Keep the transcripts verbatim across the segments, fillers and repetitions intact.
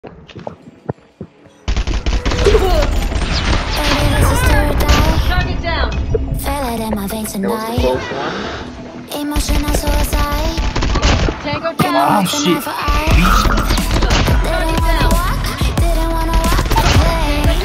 Target down. Feel it in my veins That was a tonight. close one. Emotional suicide. Tango down. Ah, shit. Target down. Didn't wanna walk the plane.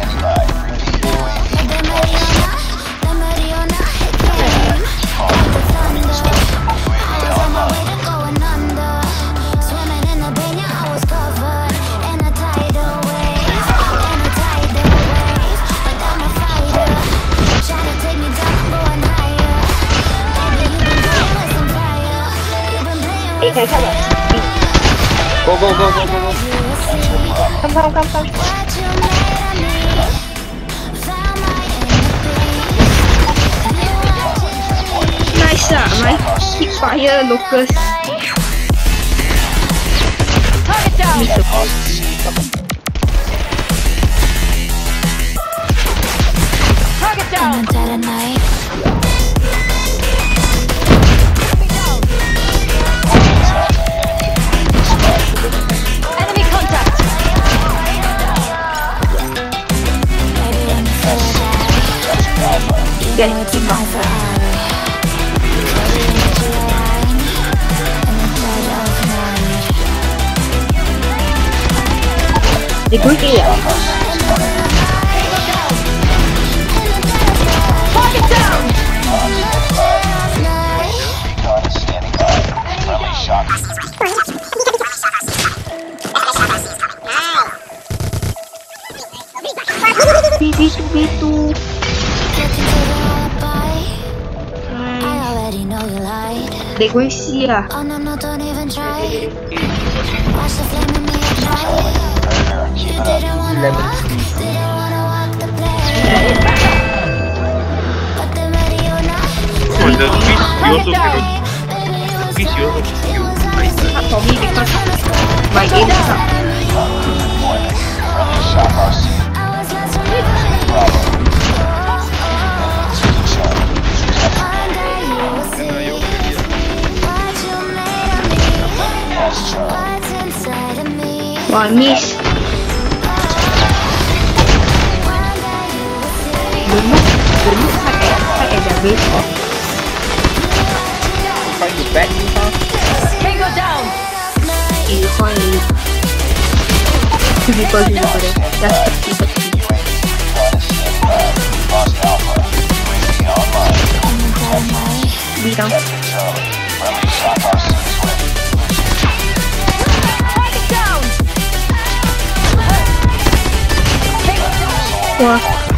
But the Mariana, the Mariana hit came. Like the thunder. I was on my way to going under. Swimming in the bay, yeah, I was covered in a tidal wave. In a tidal wave. But I'm a fighter. Trying to take me down, I'm going higher. Baby, you've been playing with some fire. You've been playing with some fire. Go go go go go go. Come, come, come, come. What you made of me? Found my inner Nice ah, my keep fire locus. Target down. Target down. I'm dead at night. Enemy contact. Baby, when you feel that, you Get know it's keep my on. Ferrari. Baby, when you feel alive, in the dead of night. They go here. Target down. B B two B two. Looking to the alibi. I already know you lied. They going see ah. Oh no, no, don't even try. Watch the flame in me ignite. You didn't wanna walk, didn't wanna walk the plank. But the Mariana, Oh, the fish you also cannot. baby, it was Fish you also it you. was always Not for me because my game is up. I was lost from you. One day you will see what you made of me, what's inside of me. Wow, miss. One day you will see. The look, the look high at high at the base. Find you back in town. Tango down. You find it. Two people, two people there. Just two people. Be down. Target down. Wow.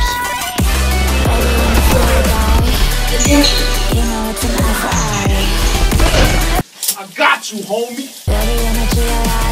You know it's an eye for eye. I got you, homie. Baby, energy alive.